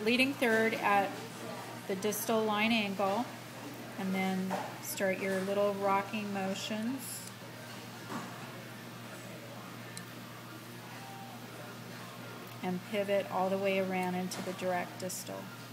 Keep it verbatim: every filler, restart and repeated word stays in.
leading third at the distal line angle, and then start your little rocking motions. And pivot all the way around into the direct distal.